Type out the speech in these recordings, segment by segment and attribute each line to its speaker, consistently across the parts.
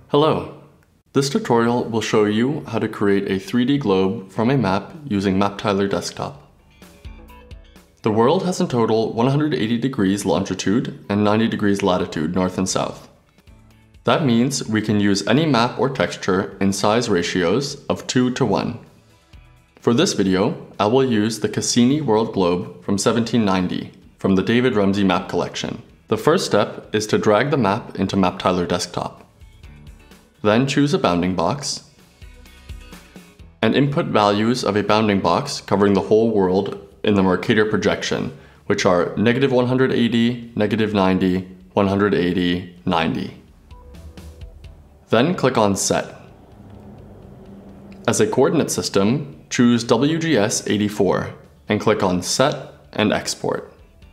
Speaker 1: Hello! This tutorial will show you how to create a 3D globe from a map using MapTiler Desktop. The world has in total 180 degrees longitude and 90 degrees latitude north and south. That means we can use any map or texture in size ratios of 2:1. For this video, I will use the Cassini World Globe from 1790 from the David Rumsey map collection. The first step is to drag the map into MapTiler Desktop. Then choose a bounding box and input values of a bounding box covering the whole world in the Mercator projection, which are -180, -90, 180, 90. Then click on Set. As a coordinate system, choose WGS 84 and click on Set and Export.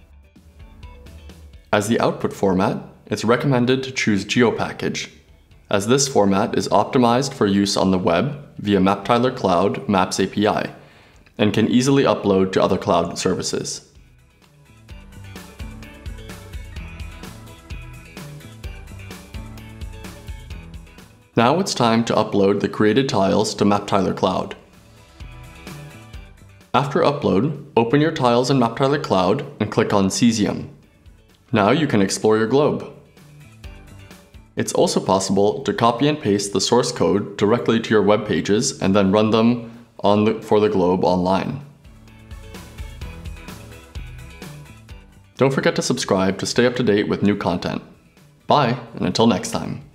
Speaker 1: As the output format, it's recommended to choose GeoPackage, as this format is optimized for use on the web via MapTiler Cloud Maps API and can easily upload to other cloud services. Now it's time to upload the created tiles to MapTiler Cloud. After upload, open your tiles in MapTiler Cloud and click on Cesium. Now you can explore your globe. It's also possible to copy and paste the source code directly to your web pages and then run them for the globe online. Don't forget to subscribe to stay up to date with new content. Bye, and until next time.